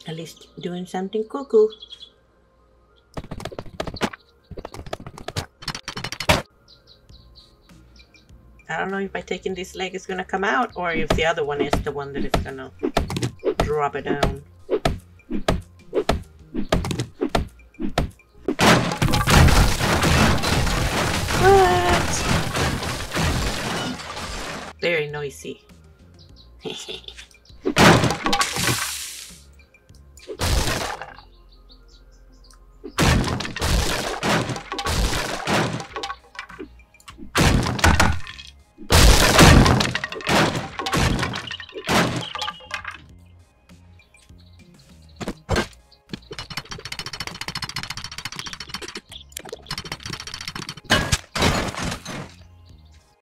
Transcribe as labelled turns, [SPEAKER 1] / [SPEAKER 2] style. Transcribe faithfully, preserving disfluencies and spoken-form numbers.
[SPEAKER 1] At least doing something cuckoo. I don't know if by taking this leg it's gonna come out or if the other one is the one that is gonna drop it down. What? Very noisy.